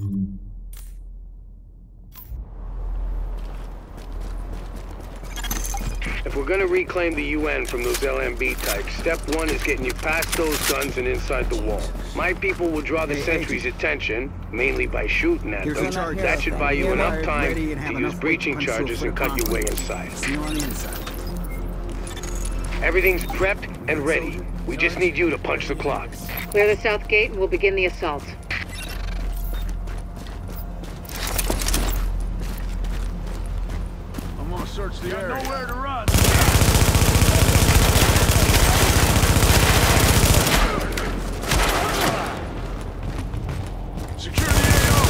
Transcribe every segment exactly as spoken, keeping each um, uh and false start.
If we're gonna reclaim the U N from those L M B types, step one is getting you past those guns and inside the wall. My people will draw the sentries' attention, mainly by shooting at them. That should buy you enough time to use breaching charges and cut your way inside. Everything's prepped and ready. We just need you to punch the clock. Clear the south gate and we'll begin the assault. I'm gonna search the area. Got nowhere to run. Secure the A O.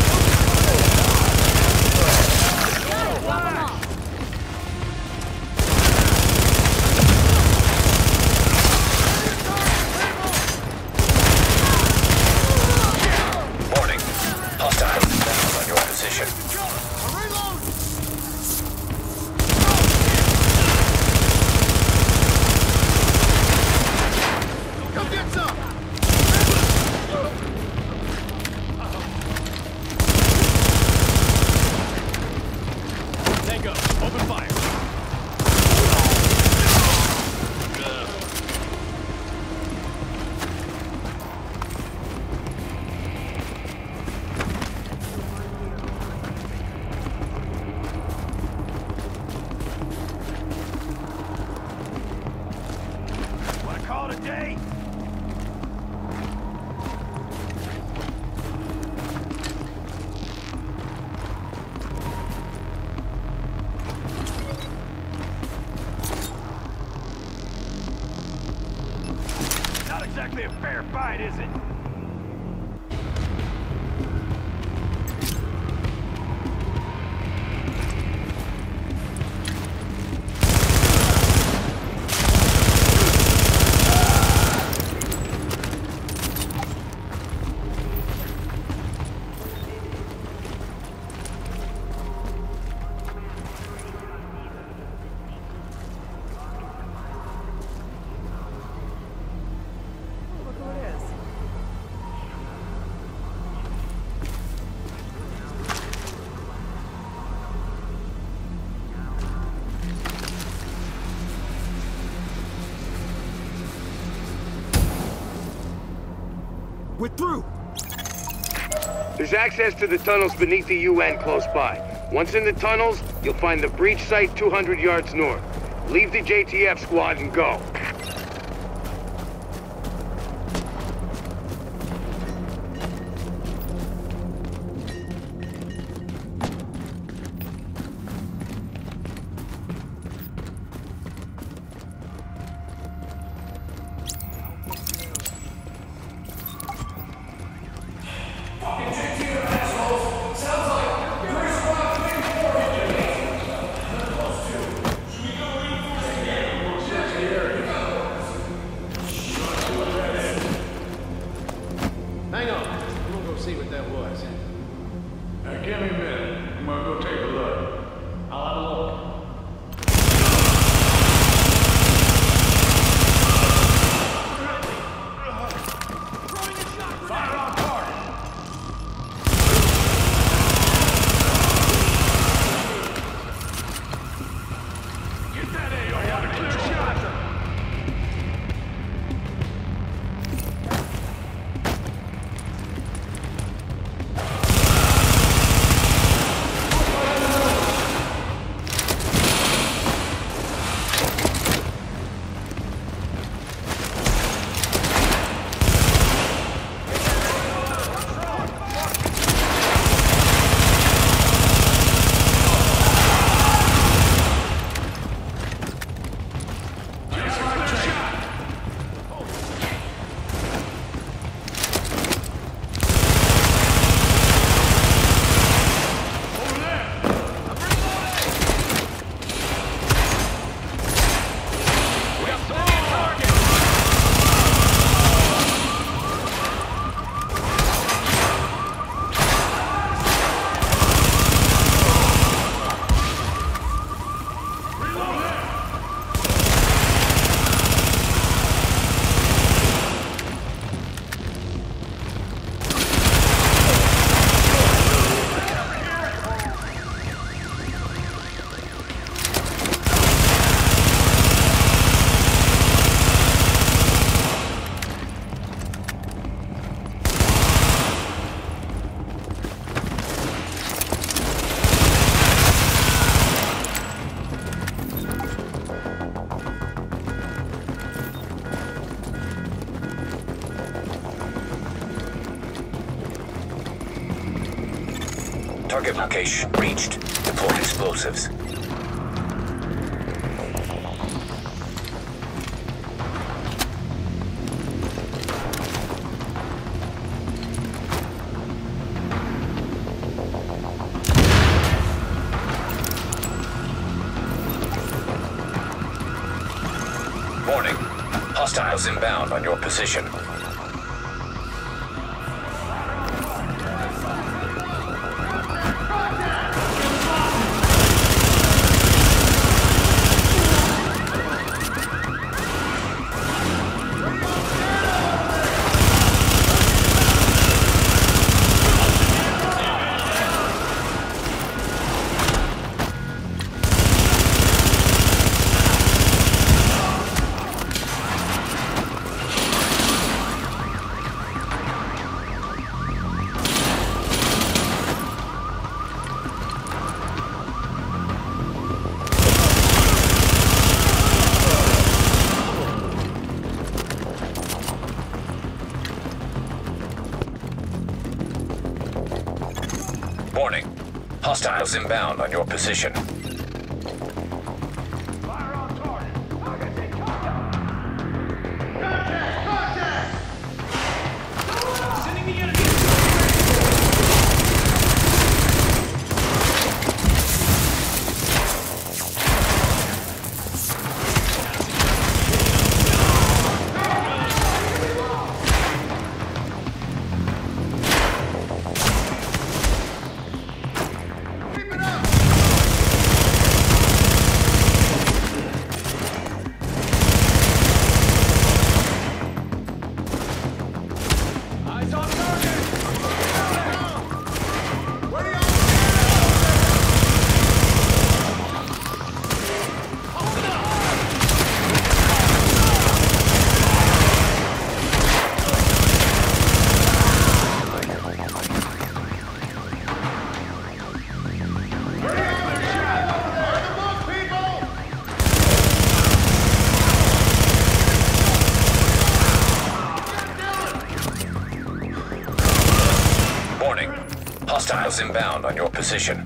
Warning. Hostiles down on your position. Call it a day. Not exactly a fair fight, is it? We're through! There's access to the tunnels beneath the U N close by. Once in the tunnels, you'll find the breach site two hundred yards north. Leave the J T F squad and go. Area. Target location reached. Deploy explosives. Warning. Hostiles inbound on your position. Warning. Hostiles inbound on your position. Fire on target. Target, contact. Contact! Contact! Sending the enemy. Hostiles inbound on your position.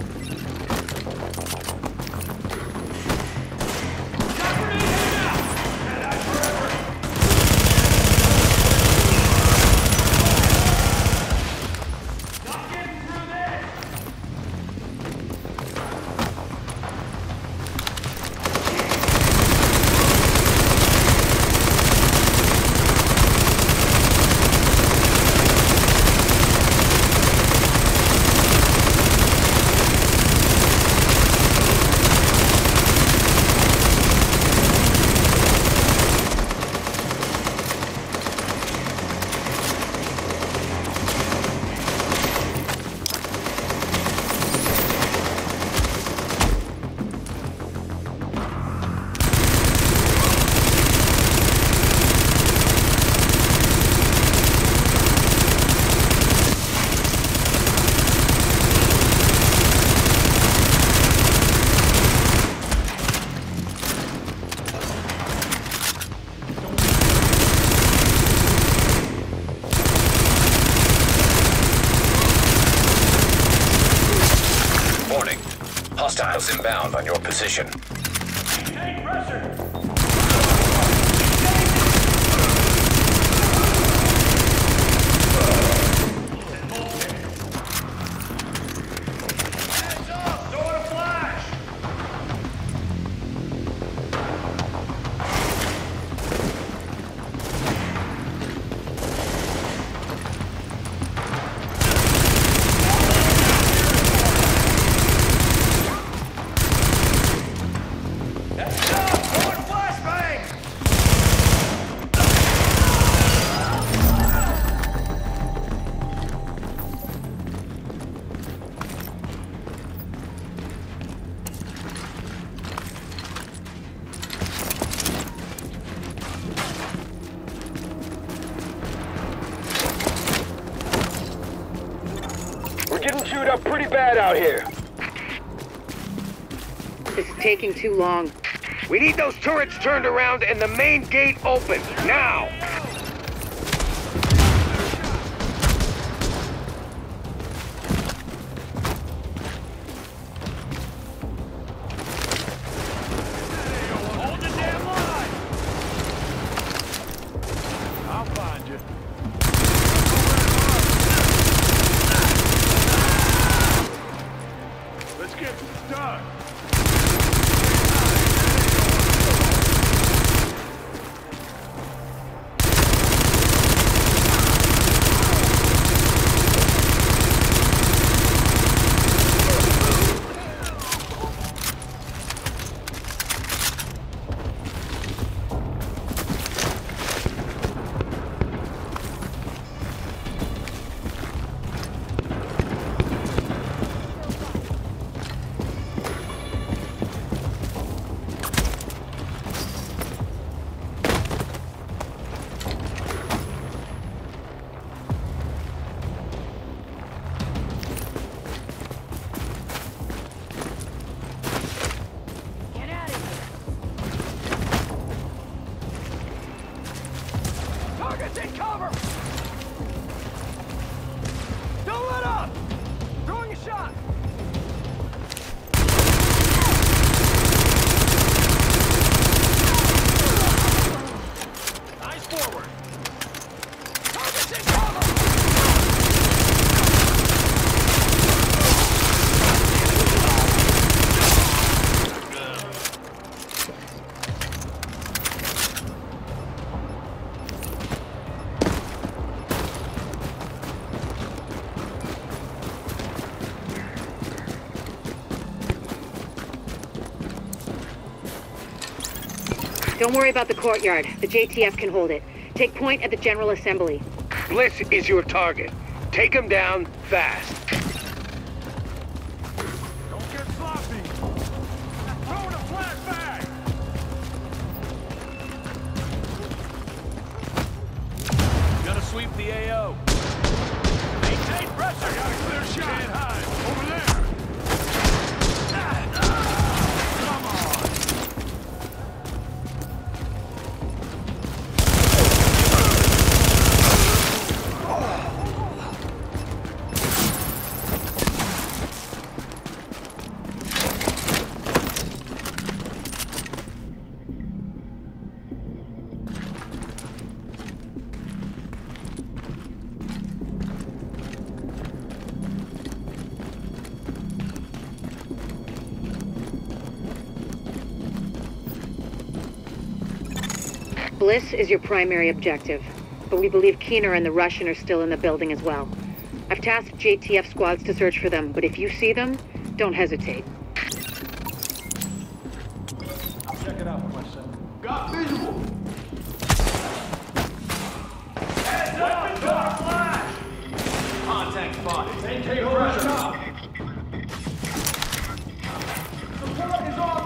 Hostiles inbound on your position. Take pressure! We're getting chewed up pretty bad out here. This is taking too long. We need those turrets turned around and the main gate open, now! Don't worry about the courtyard. The J T F can hold it. Take point at the General Assembly. Bliss is your target. Take him down fast. Don't get sloppy. Throwing a flat bag. Gotta sweep the A O. Maintain pressure. Got a clear shot. Can't hide. Over there. Come on. Bliss is your primary objective, but we believe Keener and the Russian are still in the building as well. I've tasked J T F squads to search for them, but if you see them, don't hesitate. Check it out, my son. Got visual. Heads up, dark flash. Contact spotted. Maintain pressure. Support is on.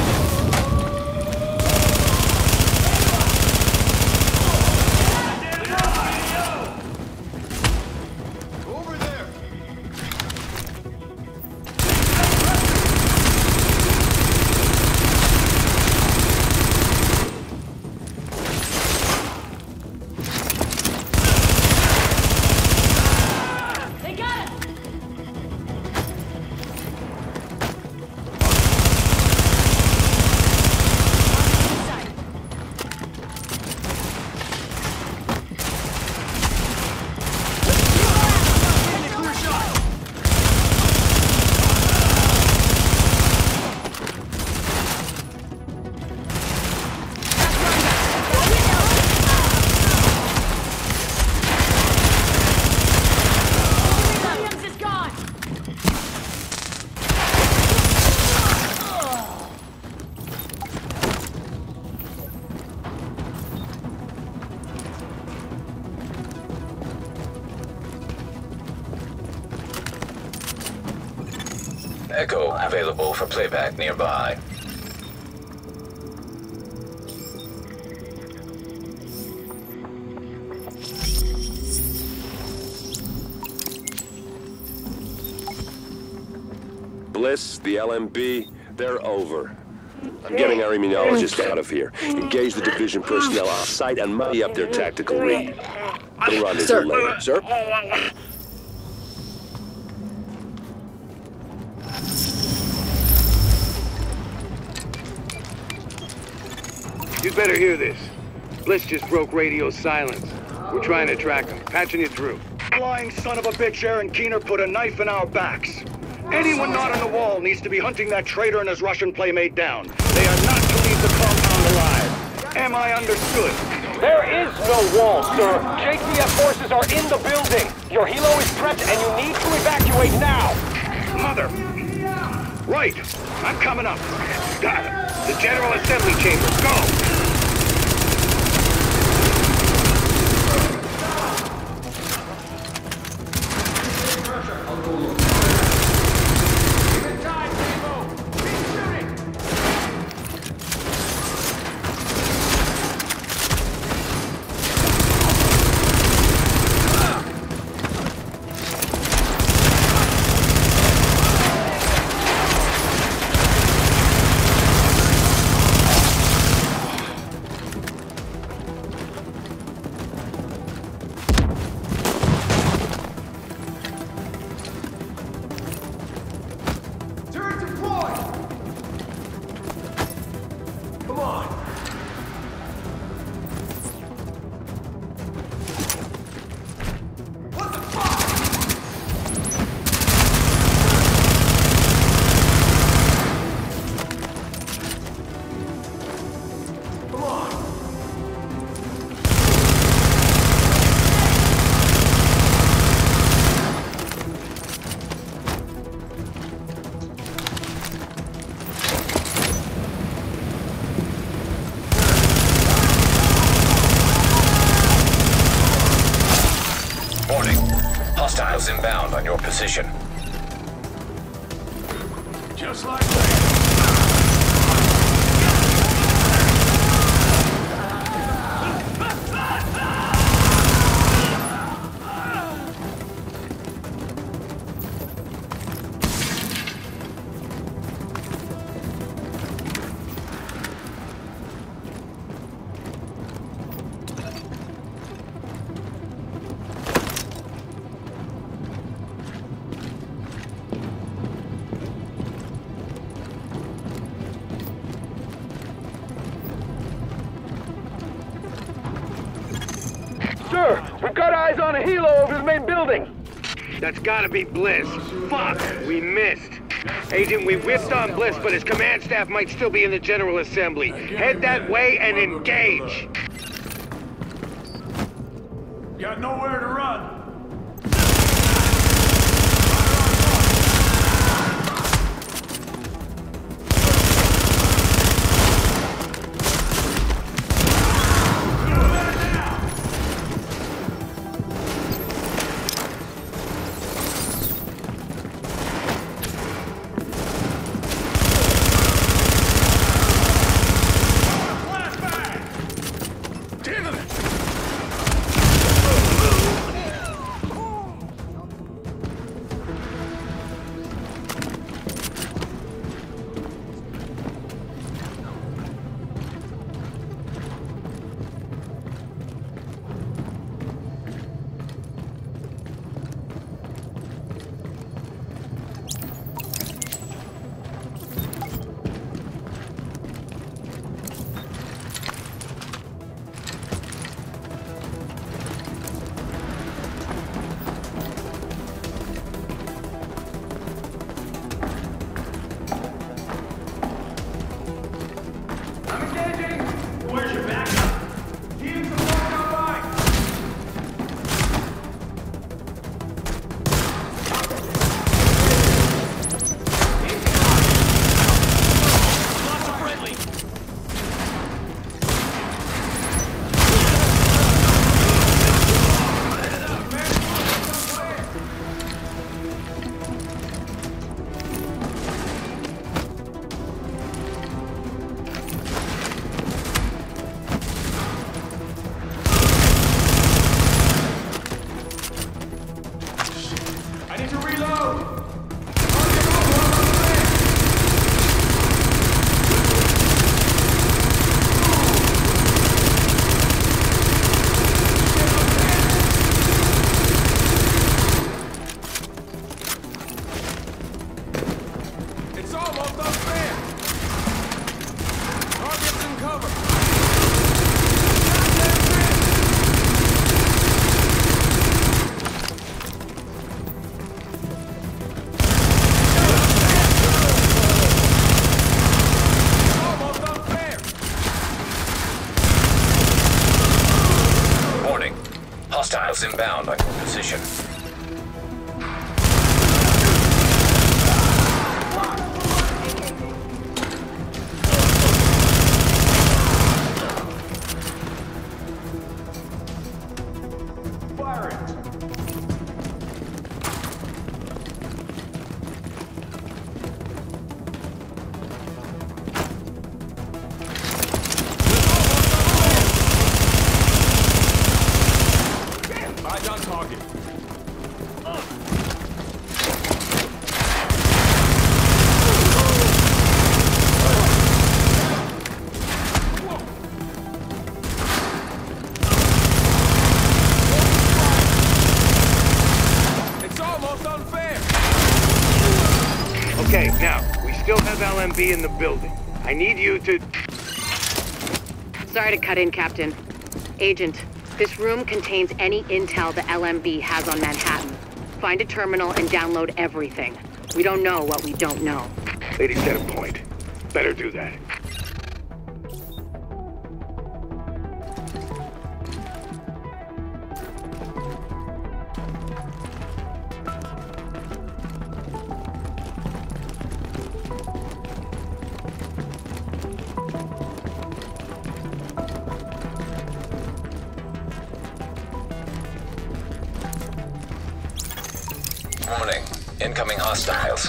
Echo available for playback nearby. Bliss, the L M B, they're over. I'm getting our immunologist out of here. Engage the division personnel off-site and muddy up their tactical read. We'll rendezvous later. Sir? You'd better hear this. Bliss just broke radio silence. We're trying to track him. Patching it through. Lying son of a bitch, Aaron Keener put a knife in our backs. Anyone not on the wall needs to be hunting that traitor and his Russian playmate down. They are not to leave the compound alive. Am I understood? There is no wall, sir. J T F forces are in the building. Your helo is prepped and you need to evacuate now. Mother. Right. I'm coming up. Got it. The General Assembly chamber. Go! Warning. Hostiles inbound on your position. Just like that. Sir, we've got eyes on a helo over the main building. That's gotta be Bliss. Fuck, we missed. Agent, we whipped on Bliss, but his command staff might still be in the General Assembly. Head that way and engage. Got nowhere to run. Hostiles inbound on your position. Eyes on target. It's almost unfair. Okay, now, we still have L M B in the building. I need you to... Sorry to cut in, Captain. Agent, this room contains any intel the L M B has on Manhattan. Find a terminal and download everything. We don't know what we don't know. Lady said a point. Better do that. Warning. Incoming hostiles.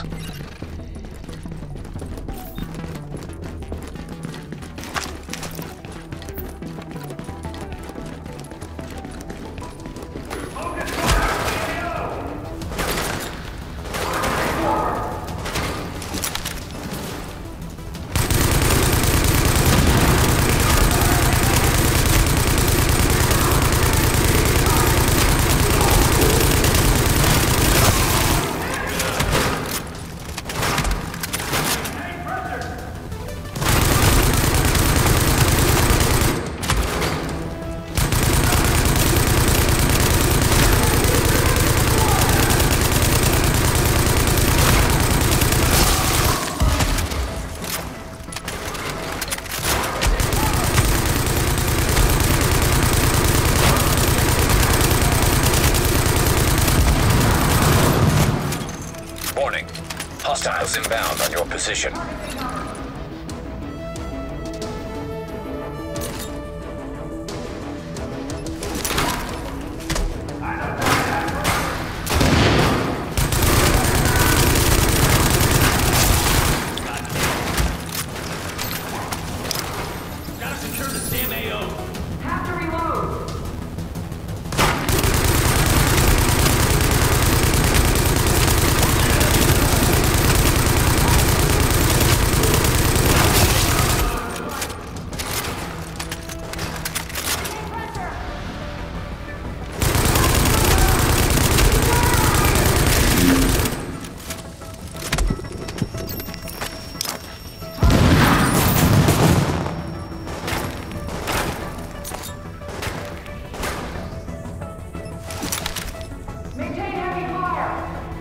Hostiles inbound on your position. Gotta secure this damn A O. Have to reload. Maintain heavy fire.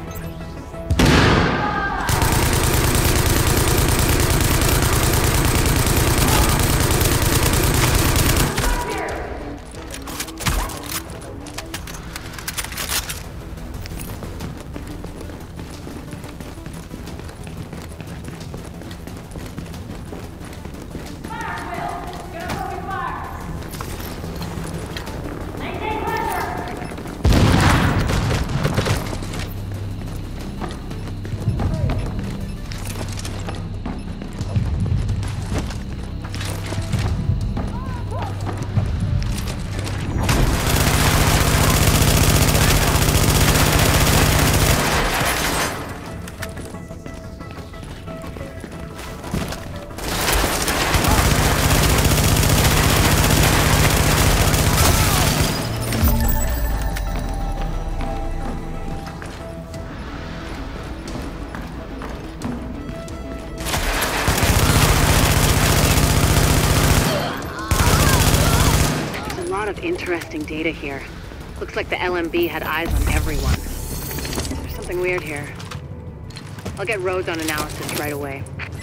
Of interesting data here. Looks like the L M B had eyes on everyone. There's something weird here. I'll get Rhodes on analysis right away.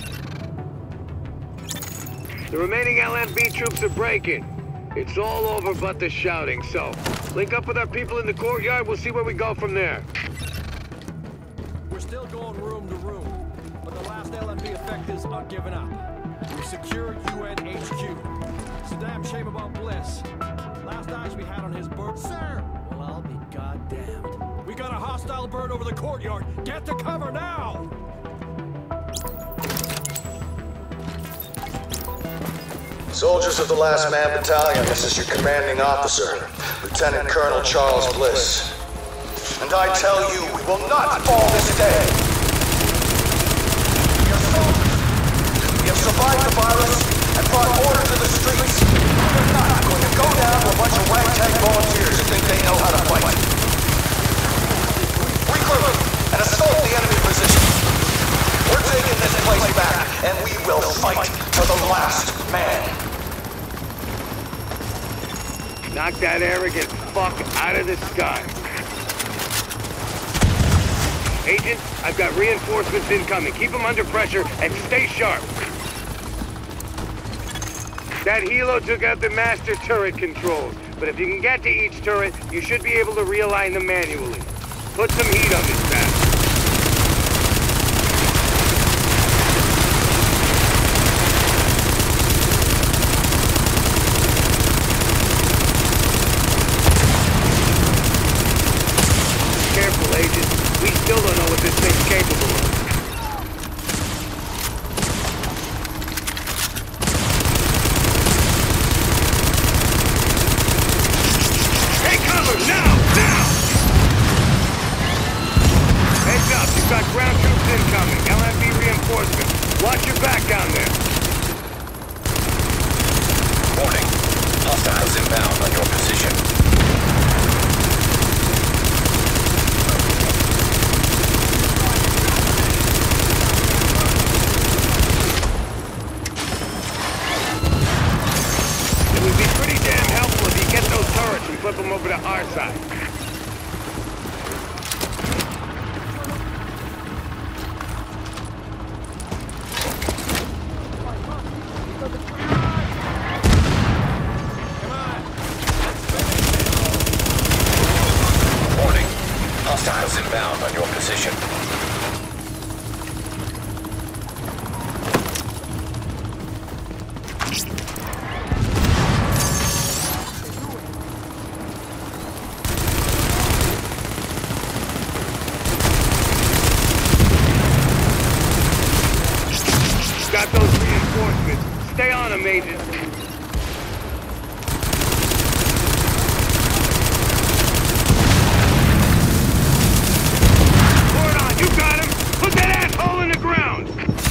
The remaining L M B troops are breaking. It's all over but the shouting, so link up with our people in the courtyard, we'll see where we go from there. We're still going room to room, but the last L M B effectives are giving up. We secured U N H Q. It's a damn shame about Bliss. Last eyes we had on his bird, sir. Well, I'll be goddamned. We got a hostile bird over the courtyard. Get to cover now! Soldiers of the Last Man Battalion, this is your commanding officer, Lieutenant Colonel Charles Bliss. And I tell you, we will not fall this day. We are soldiers. We have survived the virus and brought order to the streets. We're not going to go down to a bunch of ragtag volunteers who think they know how to fight. Regroup and assault the enemy position. We're taking this place back, and we will fight to the last man. Knock that arrogant fuck out of the sky. Agent, I've got reinforcements incoming. Keep them under pressure and stay sharp. That helo took out the master turret controls, but if you can get to each turret, you should be able to realign them manually. Put some heat on this bastard. Careful, Agent. We still Hostiles inbound on your position. Got those reinforcements. Stay on them, Agent. Hold on, you got him! Put that asshole in the ground!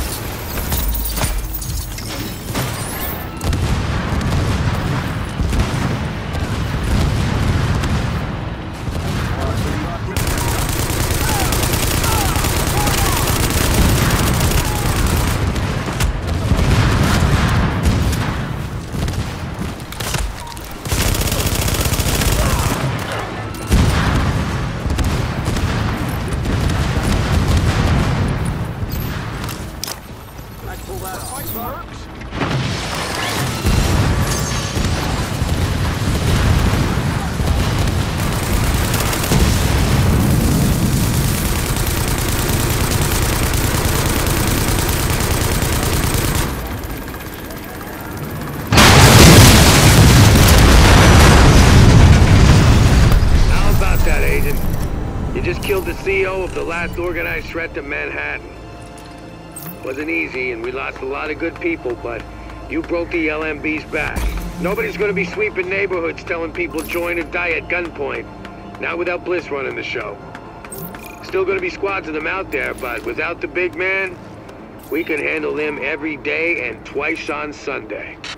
Killed the C E O of the last organized threat to Manhattan. Wasn't easy, and we lost a lot of good people, but you broke the L M B's back. Nobody's gonna be sweeping neighborhoods telling people join or die at gunpoint. Not without Bliss running the show. Still gonna be squads of them out there, but without the big man, we can handle them every day and twice on Sunday.